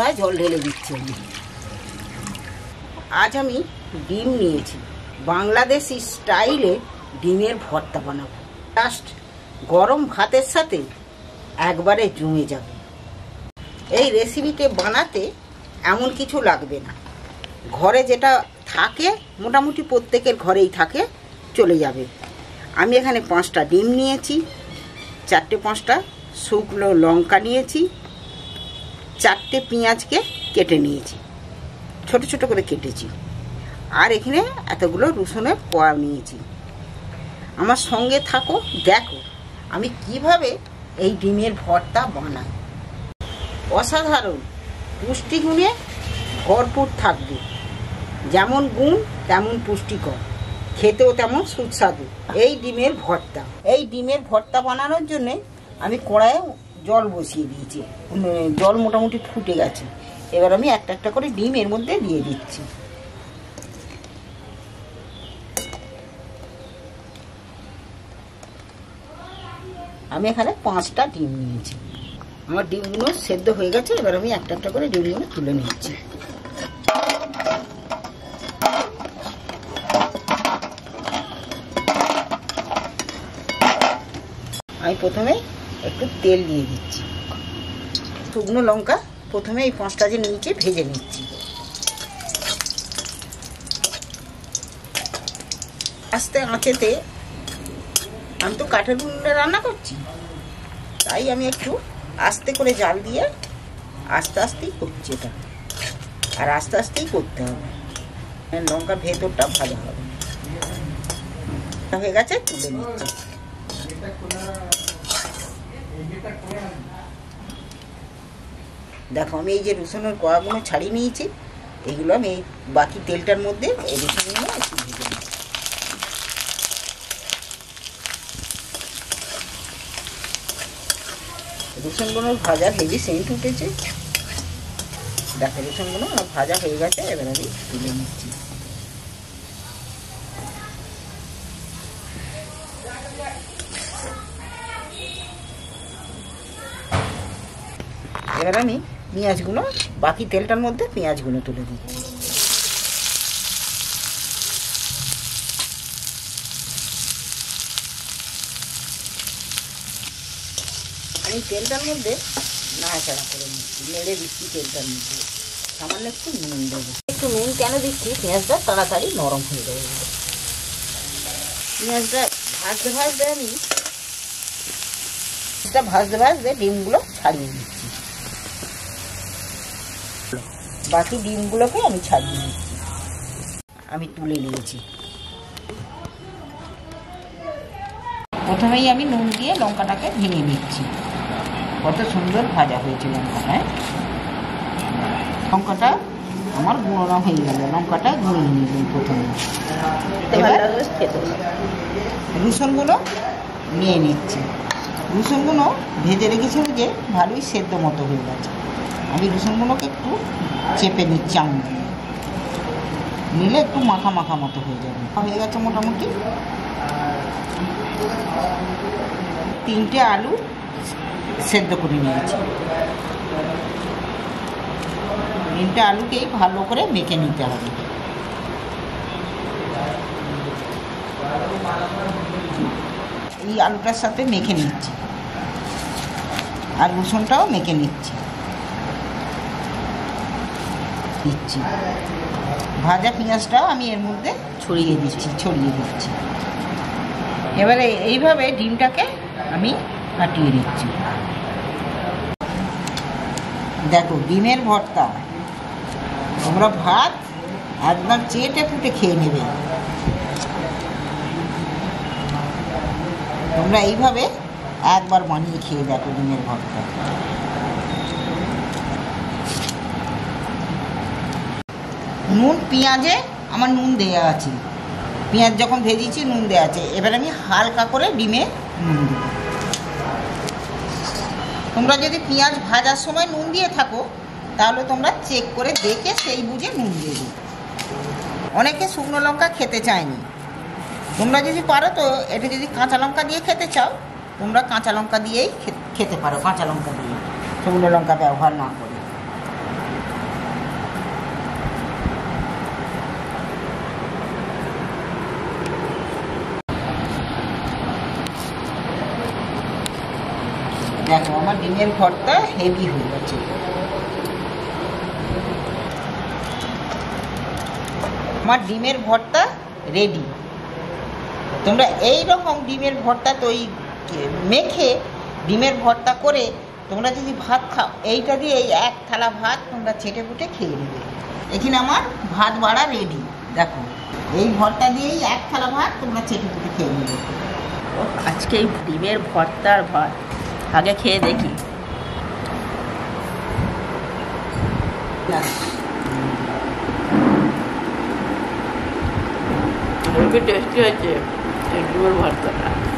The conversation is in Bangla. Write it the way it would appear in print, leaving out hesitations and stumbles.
কড়ায় জল ঢেলে দিচ্ছি আমি। আজ আমি ডিম নিয়েছি, বাংলাদেশি স্টাইলে ডিমের ভর্তা বানাবো। জাস্ট গরম ভাতের সাথে একবারে জমে যাবে। এই রেসিপিতে বানাতে এমন কিছু লাগবে না, ঘরে যেটা থাকে মোটামুটি প্রত্যেকের ঘরেই থাকে, চলে যাবে। আমি এখানে 5টা ডিম নিয়েছি, 4-5টা শুকনো লঙ্কা নিয়েছি, 4টে পেঁয়াজকে কেটে নিয়েছি, ছোট ছোট করে কেটেছি, আর এখানে এতগুলো রসুনের কোয়া নিয়েছি। আমার সঙ্গে থাকো, দেখো আমি কিভাবে এই ডিমের ভর্তা বানাই। অসাধারণ পুষ্টিগুণে ভরপুর থাকবে, যেমন গুণ তেমন পুষ্টিকর, খেতেও তেমন সুস্বাদু এই ডিমের ভর্তা। এই ডিমের ভর্তা বানানোর জন্যে আমি কড়াইয়ে জল বসিয়ে দিয়েছি, জল মোটামুটি ফুটে গেছে। এবার আমি একটা একটা করে ডিম এর মধ্যে দিয়ে দিচ্ছি। আমি এখানে 5টা ডিম নিয়েছি। আমার ডিমগুলো সেদ্ধ হয়ে গেছে, এবার আমি একটা একটা করে ডিমগুলো তুলে নিচ্ছি। আমি প্রথমে একটু তেল দিয়ে দিচ্ছি, শুকনো লঙ্কা প্রথমে এই 5টা যে নিচে ভেজে নিচ্ছি। আস্তে আঁচেতে, আমি তো কাঠের উনুনে রান্না করছি, তাই আমি একটু আস্তে করে জাল দিয়ে আস্তে আস্তেই করছি এটা, আর আস্তে আস্তেই করতে হবে, লঙ্কার ভেতরটা ভাজা হবে। হয়ে গেছে, তুলে নিচ্ছি। দেখো আমি এই যে রসুনের কোয়াগুলো ছাড়িয়ে নিয়েছি, এগুলো আমি এই বাকি তেলটার মধ্যে এই রসুনগুলো একটু ভেজে নিচ্ছি। রসুনগুলো ভাজা হেভি সেন্ট উঠেছে, দেখো রসুনগুলো ভাজা হয়ে গেছে, এবার আমি তুলে নিচ্ছি। এবার আমি পেঁয়াজগুলো বাকি তেলটার মধ্যে পেঁয়াজগুলো তুলে দিচ্ছি। আমি তেলটার মধ্যে নাড়াচাড়া করে নিচ্ছি, নেড়ে দিচ্ছি তেলটার মধ্যে। সামান্য একটু নুন দেবো। একটু নুন কেন দিচ্ছি, পেঁয়াজটা তাড়াতাড়ি নরম হয়ে যাবে। পেঁয়াজটা ভাজতে ভাজতে আমি ভাজতে ডিমগুলো ছাড়িয়ে দিচ্ছি। বাকি ডিমগুলোকে আমি ছাড়িয়ে নিচ্ছি, আমি তুলে নিয়েছি। প্রথমেই আমি নুন দিয়ে লঙ্কাটাকে ভেঙে নিচ্ছি। কত সুন্দর ভাজা হয়েছে লঙ্কাটা। লঙ্কাটা আমার গুঁড়ো হয়ে গেল, লঙ্কাটা গুঁড়িয়ে নিলাম প্রথমে। রসুনগুলো নিয়ে নিচ্ছি। রসুনগুলো ভেজে রেখেছিল যে ভালোই সেদ্ধ মতো হয়ে গেছে। আমি রসুনগুলোকে একটু চেপে নিচ্ছি আঙুল দিয়ে, নিলে একটু মাখা মাখা মতো হয়ে যাবে। হয়ে গেছে মোটামুটি। 3টে আলু সেদ্ধ করে নিয়েছি। 3টে আলুকেই ভালো করে মেখে নিতে হবে। এই আলুটার সাথে মেখে নিচ্ছি, আর রসুনটাও মেখে নিচ্ছি। ভাজা পেঁয়াজটাও আমি এর মধ্যে ছড়িয়ে দিচ্ছি। এবারে এইভাবে ডিমটাকে আমি ফাটিয়ে দিচ্ছি। দেখো ডিমের ভর্তা, তোমরা ভাত একদম চেটে পুটে খেয়ে নেবে। তোমরা এইভাবে একবার বানিয়ে খেয়ে দেখো ডিমের ভর্তা। নুন পেঁয়াজে আমার নুন দেওয়া আছে, পেঁয়াজ যখন ভেজেছি নুন দেওয়া আছে। এবার আমি হালকা করে ডিমে নুন দেব। তোমরা যদি পেঁয়াজ ভাজার সময় নুন দিয়ে থাকো তাহলে তোমরা চেক করে দেখে সেই বুঝে নুন দেবে। অনেকে শুকনো লঙ্কা খেতে চায়নি, তোমরা যদি পারো তো এটা যদি কাঁচা লঙ্কা দিয়ে খেতে চাও তোমরা কাঁচা লঙ্কা দিয়েই খেতে পারো, কাঁচা লঙ্কা দিয়ে, শুকনো লঙ্কা ব্যবহার না করে। দেখো আমার ডিমের ভর্তা হেভি হয়ে গেছে। আমার ডিমের ভর্তা রেডি। তোমরা এই রকম ডিমের ভর্তা মেখে ডিমের ভর্তা করে তোমরা যদি ভাত খাও, এইটা দিয়ে এই এক থালা ভাত তোমরা চেটে পুটে খেয়ে নেবে। এখানে আমার ভাত বাড়া রেডি। দেখো এই ভর্তা দিয়েই এক থালা ভাত তোমরা চেটে পুটে খেয়ে নেবে। আজকে এই ডিমের ভর্তার ভাত আগে খেয়ে দেখি। টেস্টি হয়েছে ডিমের ভর্তাটা।